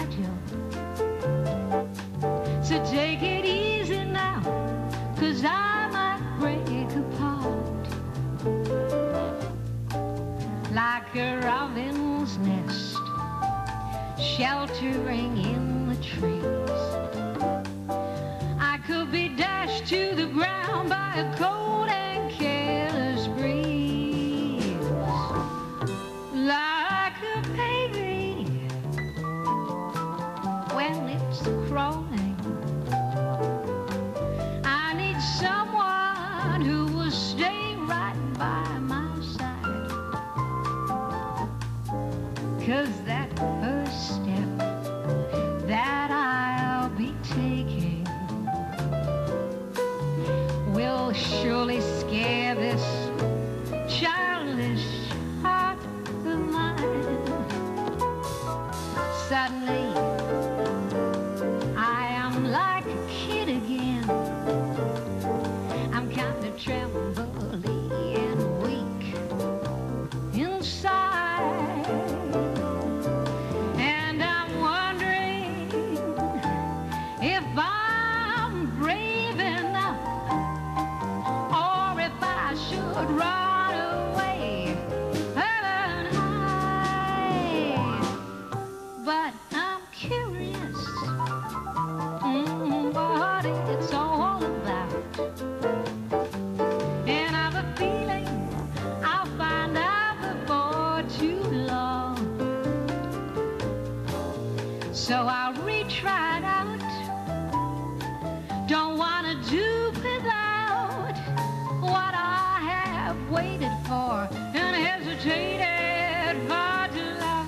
fragile. So take it easy now, 'cause I might break apart. Like a robin's nest sheltering in the trees, I could be dashed to the ground by a cold and careless breeze. Like a baby when it's crawling, I need someone who will stay right by my side. 'Cause that first step that I'll be taking will surely scare this childish heart of mine. Suddenly, I am like a kid again. I'm kind of trembly and weak inside, and I'm wondering if I'm brave enough, or if I should run away and hide. But I'm curious what it's all about, and I've a feeling I'll find out before too long. So I'll reach right out, don't want to do without what I have waited for and hesitated for too long.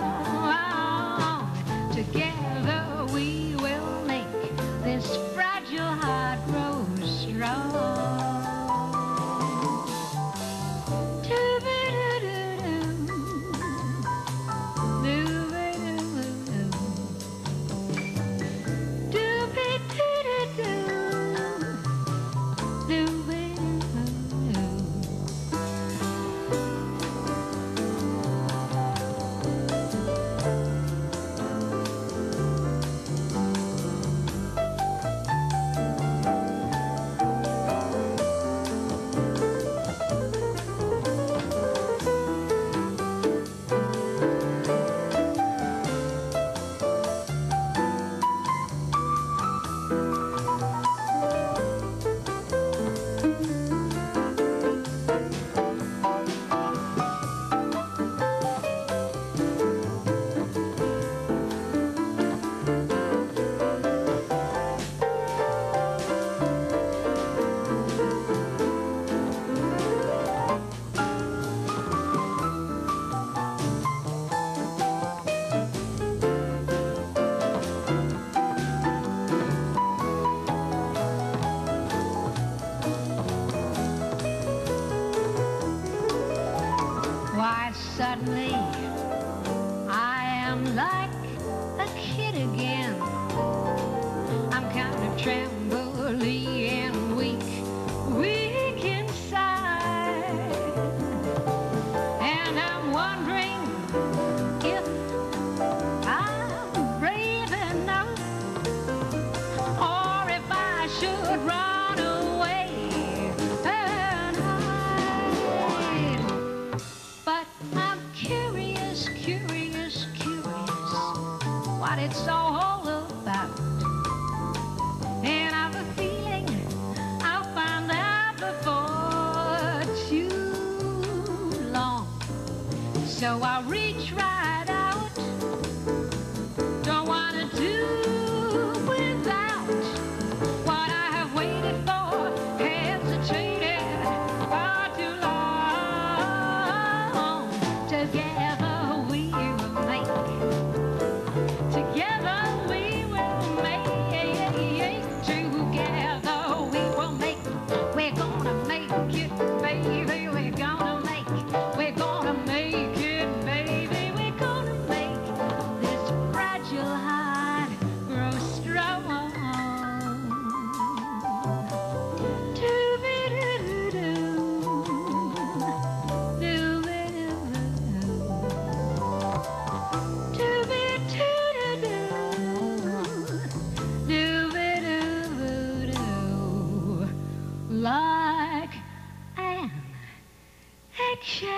Together we will make this fragile heart grow strong. Why suddenly I am like a kid again. I'm kind of trembly and weak inside, and I'm wondering if I'm brave enough, or if I should run away and hide. But I'm curious what it's all about, and I've a feeling I'll find out before too long. So I'll reach right out, don't want to do without what I have waited for, hesitated for too long. Together we will make, together we will make, together we will make, we're gonna make it, baby, we're gonna make it, baby, we're share